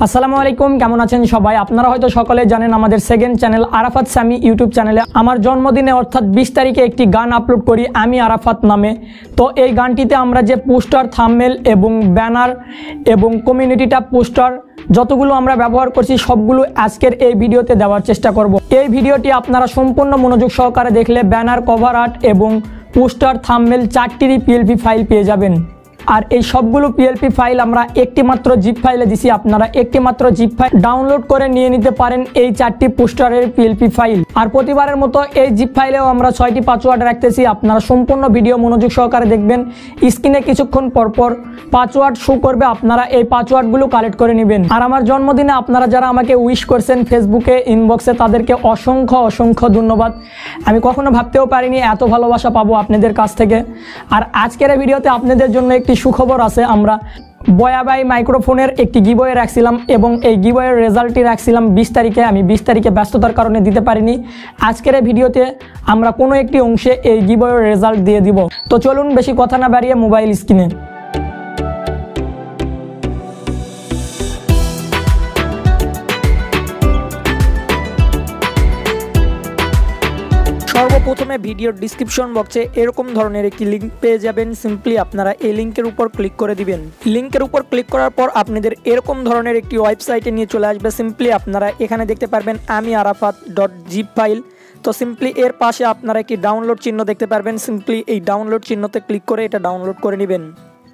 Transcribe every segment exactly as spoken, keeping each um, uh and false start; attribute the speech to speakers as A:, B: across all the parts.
A: আসসালামু আলাইকুম, কেমন আছেন সবাই? আপনারা হয়তো সকলে জানেন আমাদের second channel Arafat Sami YouTube চ্যানেলে আমার জন্মদিনে অর্থাৎ বিশ তারিখে একটি গান আপলোড করি আমি আরাফাত নামে। তো এই গানটিতে আমরা যে পোস্টার, থাম্বনেল এবং ব্যানার এবং কমিউনিটি ট্যাব পোস্টার যতগুলো আমরা ব্যবহার করছি সবগুলো আজকের এই ভিডিওতে দেওয়ার চেষ্টা করব। এই ভিডিওটি আপনারা সম্পূর্ণ মনোযোগ সহকারে দেখলে ব্যানার, কভার আর্ট এবং পোস্টার, থাম্বনেল চারটিরই পিএলপি ফাইল পেয়ে যাবেন। আর এই সবগুলো পিএলপি ফাইল আমরা একটি মাত্র জিপ ফাইলে দিছি। আপনারা একটি মাত্র জিপ ফাইল ডাউনলোড করে নিয়ে নিতে পারেন এই চারটি পোস্টারের পিএলপি ফাইল। আর প্রতিবারের মতো এই জিপ ফাইলেও আমরা ছয়টি পাসওয়ার্ড রাখতেছি। আপনারা সম্পূর্ণ ভিডিও মনোযোগ সহকারে দেখবেন। স্ক্রিনে কিছুক্ষণ পরপর পাসওয়ার্ড শো করবে, আপনারা এই পাসওয়ার্ডগুলো কালেক্ট করে নেবেন। আর আমার জন্মদিনে আপনারা যারা আমাকে উইশ করছেন ফেসবুকে, ইনবক্সে, তাদেরকে অসংখ্য অসংখ্য ধন্যবাদ। আমি কখনো ভাবতেও পারিনি এত ভালোবাসা পাবো আপনাদের কাছ থেকে। আর আজকের এই ভিডিওতে আপনাদের জন্য একটি সুখবর আছে। আমরা বয়া বাই মাইক্রোফোনের একটি গিভওয়ে রাখছিলাম এবং এই গিভওয়ের রেজাল্টটি রাখছিলাম বিশ তারিখে। আমি বিশ তারিখে ব্যস্ততার কারণে দিতে পারিনি। আজকের এই ভিডিওতে আমরা কোনো একটি অংশে এই গিভওয়ের রেজাল্ট দিয়ে দিব। তো চলুন বেশি কথা না বাড়িয়ে মোবাইল স্ক্রিনে সর্বপ্রথমে ভিডিওর ডিসক্রিপশন বক্সে এরকম ধরনের একটি লিঙ্ক পেয়ে যাবেন। সিম্পলি আপনারা এই লিঙ্কের উপর ক্লিক করে দিবেন। লিঙ্কের উপর ক্লিক করার পর আপনাদের এরকম ধরনের একটি ওয়েবসাইটে নিয়ে চলে আসবে। সিম্পলি আপনারা এখানে দেখতে পারবেন আমি আরাফাত ডট জিপ ফাইল। তো সিম্পলি এর পাশে আপনারা একটি ডাউনলোড চিহ্ন দেখতে পারবেন। সিম্পলি এই ডাউনলোড চিহ্নতে ক্লিক করে এটা ডাউনলোড করে নেবেন।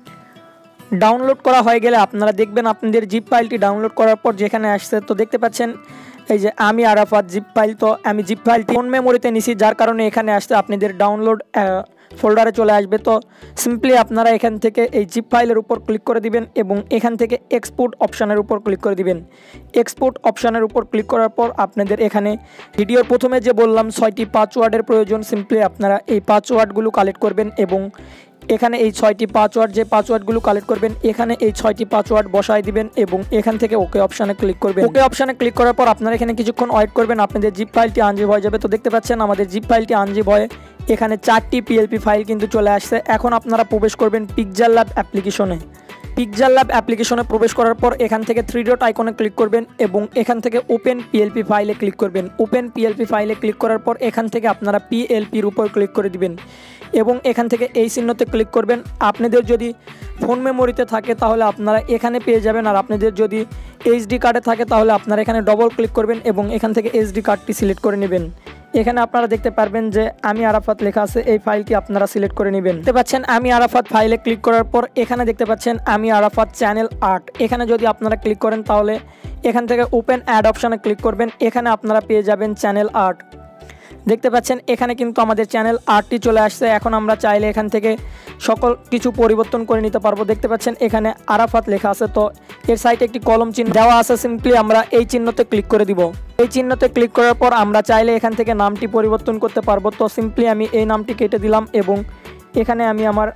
A: ডাউনলোড করা হয়ে গেলে আপনারা দেখবেন আপনাদের জিপ ফাইলটি ডাউনলোড করার পর যেখানে আসছে, তো দেখতে পাচ্ছেন এই যে আমি আরাফাত জিপ ফাইল। তো আমি জিপ ফাইলটি ফোন মেমোরিতে নিছি, যার কারণে এখানে আসতে আপনাদের ডাউনলোড ফোল্ডারে চলে আসবে। তো সিম্পলি আপনারা এখান থেকে এই জিপ ফাইলের উপর ক্লিক করে দিবেন এবং এখান থেকে এক্সপোর্ট অপশানের উপর ক্লিক করে দিবেন। এক্সপোর্ট অপশানের উপর ক্লিক করার পর আপনাদের এখানে ভিডিওর প্রথমে যে বললাম ছয়টি পাসওয়ার্ডের প্রয়োজন, সিম্পলি আপনারা এই পাসওয়ার্ডগুলো কালেক্ট করবেন এবং এখানে এই ছয়টি পাসওয়ার্ড যে পাসওয়ার্ডগুলো কালেক্ট করবেন এখানে এই ছয়টি পাসওয়ার্ড বসায় দিবেন এবং এখান থেকে ওকে অপশানে ক্লিক করবেন। ওকে অপশানে ক্লিক করার পর আপনারা এখানে কিছুক্ষণ ওয়েট করবেন, আপনাদের জিপ ফাইলটি আনজিপ হয়ে যাবে। তো দেখতে পাচ্ছেন আমাদের জিপ ফাইলটি আনজিপ হয়ে এখানে চারটি পিএলপি ফাইল কিন্তু চলে আসছে। এখন আপনারা প্রবেশ করবেন PixelLab অ্যাপ্লিকেশনে। PixelLab অ্যাপ্লিকেশনে প্রবেশ করার পর এখান থেকে থ্রি ডট আইকনে ক্লিক করবেন এবং এখান থেকে ওপেন পিএলপি ফাইলে ক্লিক করবেন। ওপেন পিএলপি ফাইলে ক্লিক করার পর এখান থেকে আপনারা পিএলপির উপর ক্লিক করে দিবেন এবং এখান থেকে এই চিহ্নতে ক্লিক করবেন। আপনাদের যদি ফোন মেমোরিতে থাকে তাহলে আপনারা এখানে পেয়ে যাবেন, আর আপনাদের যদি এইচডি কার্ডে থাকে তাহলে আপনারা এখানে ডবল ক্লিক করবেন এবং এখান থেকে এইচডি কার্ডটি সিলেক্ট করে নেবেন। এখানে আপনারা দেখতে পারবেন যে আমি আরাফাত লেখা আছে, এই ফাইলটি আপনারা সিলেক্ট করে নেবেন। দেখতে পাচ্ছেন আমি আরাফাত ফাইলে ক্লিক করার পর এখানে দেখতে পাচ্ছেন আমি আরাফাত চ্যানেল আর্ট। এখানে যদি আপনারা ক্লিক করেন তাহলে এখান থেকে ওপেন অ্যাড অপশানে ক্লিক করবেন। এখানে আপনারা পেয়ে যাবেন চ্যানেল আর্ট। দেখতে পাচ্ছেন এখানে কিন্তু আমাদের চ্যানেল আর্টটি চলে আসছে। এখন আমরা চাইলে এখান থেকে সকল কিছু পরিবর্তন করে নিতে পারবো। দেখতে পাচ্ছেন এখানে আরাফাত লেখা আছে, তো এর সাইডে একটি কলম চিহ্ন দেওয়া আছে। সিম্পলি আমরা এই চিহ্নতে ক্লিক করে দিব। এই চিহ্নতে ক্লিক করার পর আমরা চাইলে এখান থেকে নামটি পরিবর্তন করতে পারবো। তো সিম্পলি আমি এই নামটি কেটে দিলাম এবং এখানে আমি আমার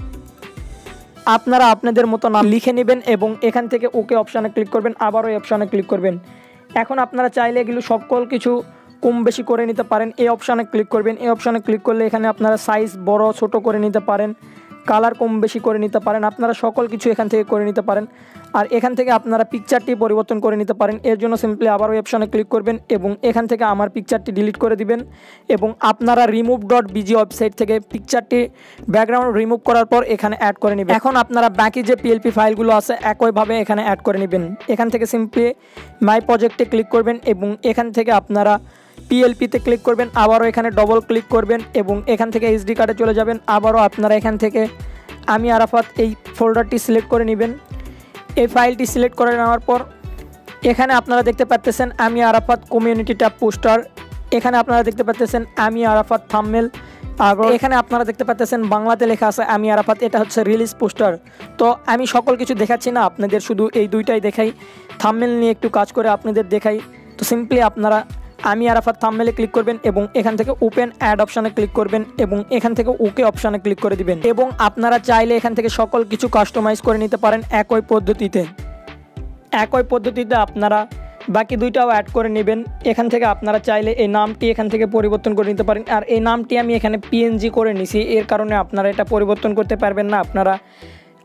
A: আপনারা আপনাদের মতো নাম লিখে নেবেন এবং এখান থেকে ওকে অপশানে ক্লিক করবেন, আবারও এই অপশানে ক্লিক করবেন। এখন আপনারা চাইলে এগুলো সকল কিছু কম বেশি করে নিতে পারেন। এই অপশানে ক্লিক করবেন। এই অপশানে ক্লিক করলে এখানে আপনারা সাইজ বড় ছোট করে নিতে পারেন, কালার কম বেশি করে নিতে পারেন, আপনারা সকল কিছু এখান থেকে করে নিতে পারেন। আর এখান থেকে আপনারা পিকচারটি পরিবর্তন করে নিতে পারেন। এর জন্য সিম্পলি আবার ওই অপশানে ক্লিক করবেন এবং এখান থেকে আমার পিকচারটি ডিলিট করে দিবেন এবং আপনারা রিমুভ ডট বিজি ওয়েবসাইট থেকে পিকচারটি ব্যাকগ্রাউন্ড রিমুভ করার পর এখানে অ্যাড করে নেবেন। এখন আপনারা বাকি যে পিএলপি ফাইলগুলো আছে একইভাবে এখানে অ্যাড করে নেবেন। এখান থেকে সিম্পলি মাই প্রজেক্টে ক্লিক করবেন এবং এখান থেকে আপনারা পিএলপিতে ক্লিক করবেন, আবারও এখানে ডবল ক্লিক করবেন এবং এখান থেকে এইচডি কার্ডে চলে যাবেন। আবারও আপনারা এখান থেকে আমি আরাফাত এই ফোল্ডারটি সিলেক্ট করে নেবেন। এই ফাইলটি সিলেক্ট করে নেওয়ার পর এখানে আপনারা দেখতে পাচ্ছেন আমি আরাফাত কমিউনিটি ট্যাব পোস্টার। এখানে আপনারা দেখতে পাচ্ছেন আমি আরাফাত থাম্বনেল। আর এখানে আপনারা দেখতে পাচ্ছেন বাংলাতে লেখা আছে আমি আরাফাত, এটা হচ্ছে রিলিজ পোস্টার। তো আমি সকল কিছু দেখাচ্ছি না, আপনাদের শুধু এই দুইটাই দেখাই। থাম্বনেল নিয়ে একটু কাজ করে আপনাদের দেখাই। তো সিম্পলি আপনারা আমি আরাফাত থাম্বনেলে ক্লিক করবেন এবং এখান থেকে ওপেন অ্যাড অপশানে ক্লিক করবেন এবং এখান থেকে ওকে অপশানে ক্লিক করে দিবেন এবং আপনারা চাইলে এখান থেকে সকল কিছু কাস্টমাইজ করে নিতে পারেন একই পদ্ধতিতে। একই পদ্ধতিতে আপনারা বাকি দুইটাও অ্যাড করে নেবেন। এখান থেকে আপনারা চাইলে এই নামটি এখান থেকে পরিবর্তন করে নিতে পারেন। আর এই নামটি আমি এখানে পিএনজি করে নিছি, এর কারণে আপনারা এটা পরিবর্তন করতে পারবেন না। আপনারা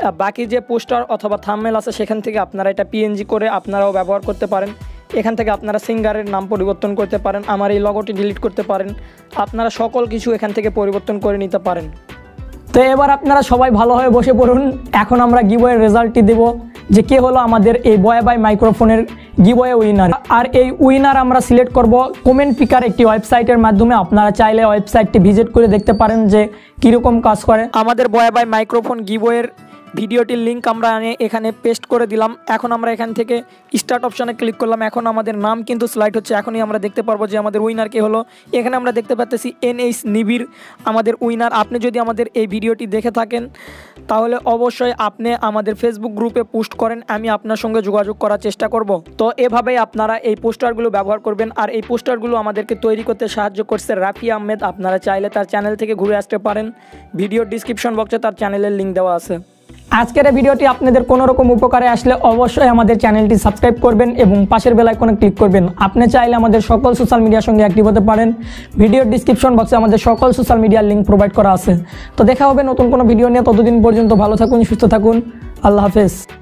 A: বাকি যে পোস্টার অথবা থাম্বনেল আছে সেখান থেকে আপনারা এটা পিএনজি করে আপনারাও ব্যবহার করতে পারেন। এখান থেকে আপনারা সিঙ্গারের নাম পরিবর্তন করতে পারেন, আমার এই লগোটি ডিলিট করতে পারেন, আপনারা সকল কিছু এখান থেকে পরিবর্তন করে নিতে পারেন। তো এবার আপনারা সবাই ভালো হয়ে বসে পড়ুন, এখন আমরা গিভওয়ের রেজাল্টটি দেব যে কে হলো আমাদের এই বয়া বাই মাইক্রোফোনের গিভওয়ে উইনার। আর এই উইনার আমরা সিলেক্ট করব কমেন্ট পিকার একটি ওয়েবসাইটের মাধ্যমে। আপনারা চাইলে ওয়েবসাইটটি ভিজিট করে দেখতে পারেন যে কীরকম কাজ করে। আমাদের বয়া বাই মাইক্রোফোন গিভওয়ের ভিডিওটির লিঙ্ক আমরা এখানে পেস্ট করে দিলাম। এখন আমরা এখান থেকে স্টার্ট অপশানে ক্লিক করলাম। এখন আমাদের নাম কিন্তু স্লাইড হচ্ছে, এখনই আমরা দেখতে পারবো যে আমাদের উইনার কে হলো। এখানে আমরা দেখতে পাচ্ছি এন এইচ নিবির আমাদের উইনার। আপনি যদি আমাদের এই ভিডিওটি দেখে থাকেন তাহলে অবশ্যই আপনি আমাদের ফেসবুক গ্রুপে পোস্ট করেন, আমি আপনার সঙ্গে যোগাযোগ করার চেষ্টা করব। তো এভাবেই আপনারা এই পোস্টারগুলো ব্যবহার করবেন। আর এই পোস্টারগুলো আমাদেরকে তৈরি করতে সাহায্য করছে রাফি আহমেদ। আপনারা চাইলে তার চ্যানেল থেকে ঘুরে আসতে পারেন, ভিডিওর ডিসক্রিপশন বক্সে তার চ্যানেলের লিঙ্ক দেওয়া আছে। আজকের এই ভিডিওটি আপনাদের কোনো রকম উপকারে আসলে অবশ্যই আমাদের চ্যানেলটি সাবস্ক্রাইব করবেন এবং পাশের বেল আইকনে ক্লিক করবেন। আপনি চাইলে আমাদের সকল সোশ্যাল মিডিয়ার সঙ্গে অ্যাক্টিভ হতে পারেন, ভিডিওর ডিসক্রিপশন বক্সে আমাদের সকল সোশ্যাল মিডিয়ার লিঙ্ক প্রোভাইড করা আছে। তো দেখা হবে নতুন কোনো ভিডিও নিয়ে, ততদিন পর্যন্ত ভালো থাকুন, সুস্থ থাকুন, আল্লাহ হাফেজ।